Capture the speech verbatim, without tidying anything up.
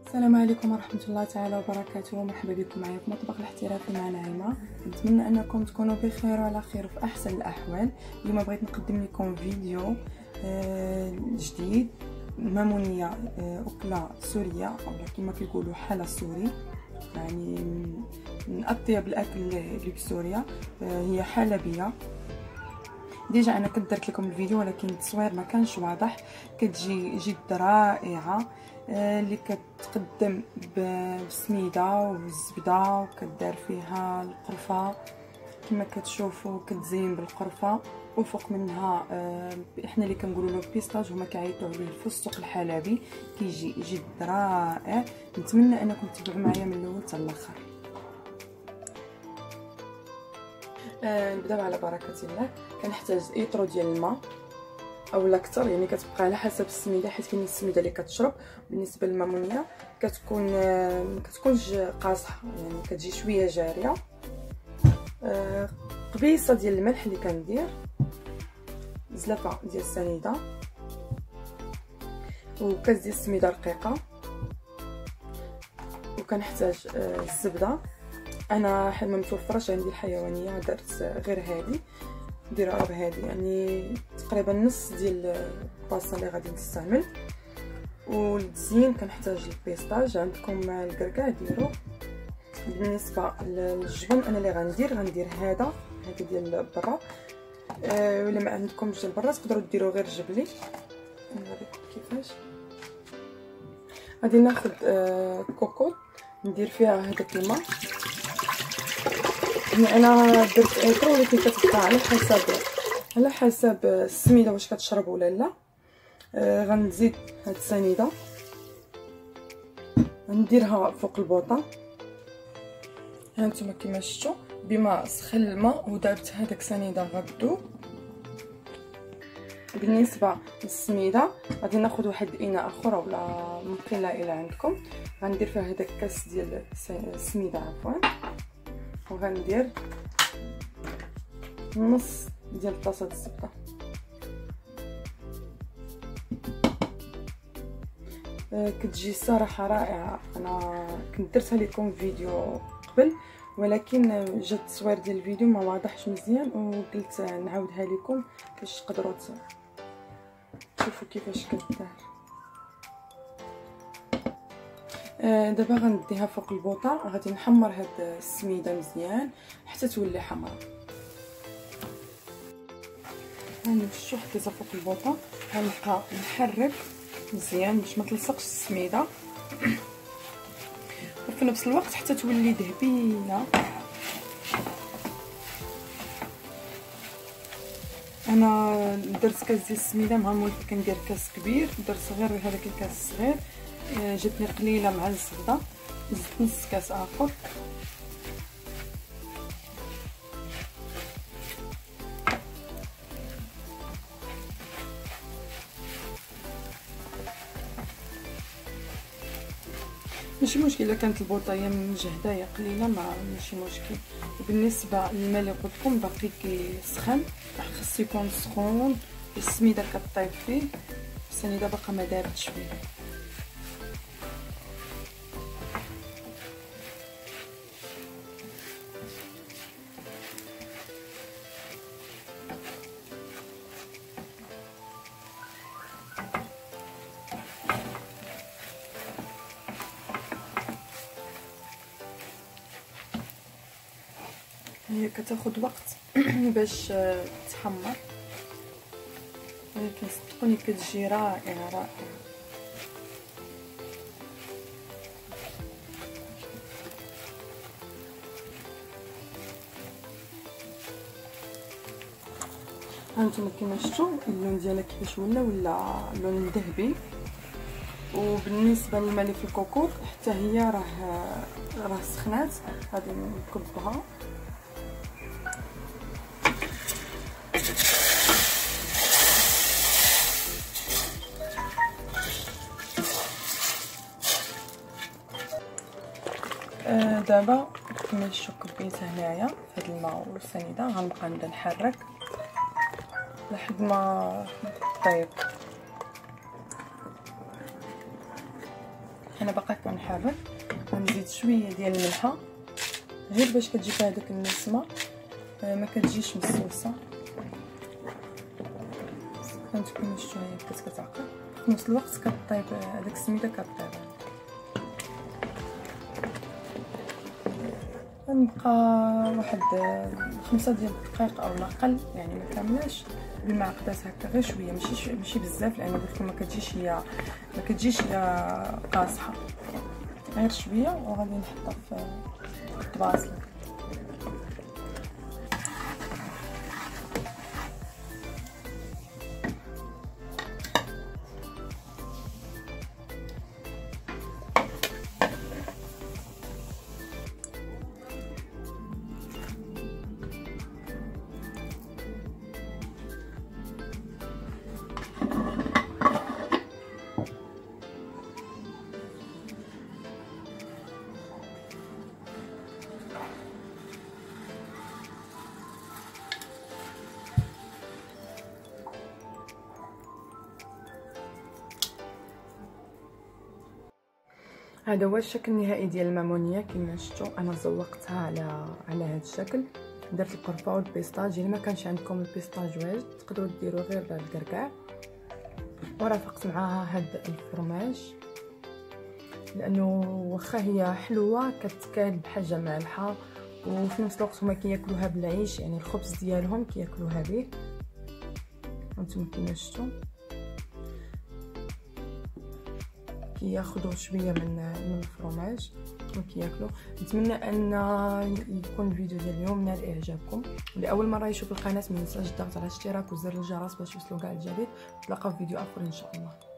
السلام عليكم ورحمه الله تعالى وبركاته. مرحبا بكم معايا في مطبخ الاحترافي مع نعيمه. نتمنى انكم تكونوا بخير وعلى خير وفي احسن الاحوال. اليوم بغيت نقدم لكم فيديو آه جديد، مامونيه آه اكله سوريه او كما كيقولوا حلا سوري، يعني من اطيب الاكل اللي في سوريا. آه هي حلبيه. ديجا انا كنت درت لكم الفيديو ولكن التصوير ما كانش واضح. كتجي جد رائعه اللي كتقدم بالسميده والزبده وكدار فيها القرفه كما كتشوفوا، كتزين بالقرفه وفوق منها آه احنا اللي كنقولوا له بيستاج، هما كيعيطوا عليه الفستق الحلبي. كيجي جد رائع. نتمنى انكم تتبعوا معايا من الاول حتى الاخر. آه نبداو على بركه الله. كنحتاج ايطرو ديال الماء او الاكثر، يعني كتبقى على حسب السميده، حيت كاين السميده اللي كتشرب. بالنسبه للمامونيه كتكون ما كتكونش قاصحه، يعني كتجي شويه جاريه. آه قبيصه ديال الملح اللي كندير، زلافه ديال السنيده، وكاس ديال السميده رقيقه، وكنحتاج آه الزبده. انا حيت ما متوفرش عندي الحيوانيه درت غير هذه، نديرها بهذه، يعني تقريبا نص ديال الباصه اللي غادي نستعمل. والتزيين كنحتاج البيستاج، عندكم الكركاع ديروه. بالنسبه للجبن انا اللي غندير غندير هذا هذا ديال برا، أه ولا ما عندكمش ديال برا تقدروا ديروا غير جبلي. نوريكم كيفاش. غادي ناخذ أه كوكوط ندير فيها هذاك الماء. انا درت ايطرو ولكن كتبقى على حسب على حسب السميده واش كتشرب ولا لا. آه غنزيد هاد السنيده نديرها فوق البوطه. هانتوما كما شفتوا بما سخن الماء ودابت هذاك السنيده غدوب. بالنسبه للسميده غادي ناخذ واحد الاناء اخر ولا مقله الى عندكم، غندير فيها هذاك الكاس ديال السميده عفوا، وغندير نص ديال طاسه الزبده. آه كتجي صراحه رائعه. انا كنت درتها لكم فيديو قبل ولكن جات التصوير ديال الفيديو ما واضحش مزيان، وقلت نعاودها لكم باش تقدروا تشوفوا كيفاش كدار. آه دابا غنديها فوق البوطه، غادي نحمر هاد السميده مزيان حتى تولي حمراء. غنمشيو حطيتها فوق البوطه، غنبقى نحرك مزيان باش ما تلصقش السميده وفي نفس الوقت حتى تولي ذهبيه. انا درت كاس ديال السميده مع المولف كندير كاس كبير، درت غير هذاك الكاس الصغير. جاتني قليله مع الزبده، زدت نص كاس اخر. ماشي مشكل الا كانت البوطه يا مجهده يا قليله، ما ماشي مشكل. بالنسبه للماء اللي قلت لكم باقي كيسخن، خصو يكون سخون، السميده كطيب فيه، السنيده باقا ما دارتش فيه. هي كتاخد وقت باش تحمر، ولكن صدقوني كتجي رائعه رائعه. هانتوما كما شفتوا اللون ديالها كيفاش ولا ولا لون ذهبي. وبالنسبه للماء اللي في الكوكوط حتى هي راه راه سخنات، غادي نكبها. آه دابا كما شفتوا كبيت هنايا في هذا الماء والسنيده، غنبقى نبدا نحرك لحد ما طيب. انا باقا كنحرك. طابت. غنزيد شويه ديال الملحه غير باش كتجيب هذيك النسمه، ما كتجيش مصوصه. كنتكون شويه بدات كتعقد في نفس الوقت كطيب هذيك السميده كطيب. غنبقى واحد خمسة ديال الدقائق او اقل، يعني ما كاملاش بالمعقدات هكا، غير شويه ماشي ماشي بزاف، لان قلت ما كتجيش هي ما كتجيش هي قاصحه، غير شويه. وغادي نحطها في الطباصله. هذا هو الشكل النهائي ديال المامونيه. كما شفتوا انا زوقتها على على هذا الشكل. درت القرفه والبيستاج، الا ما كانش عندكم البيستاج واجد تقدروا ديروا غير الكركاع، ورافقت معاها هاد الفرماج لانه واخا هي حلوه كتكال بحاجه مالحه، وفي نفس الوقت هما كياكلوها بالعيش، يعني الخبز ديالهم كياكلوها به. هانتوما كما شفتوا كياخذوا شويه من من الفرماج وكياكلوا. نتمنى ان يكون الفيديو ديال اليوم نال اعجابكم. اللي اول مره يشوف القناه ما ينساش الضغط على الاشتراك وزر الجرس باش يوصلوا كاع الجديد. نتلاقاو في فيديو اخر ان شاء الله.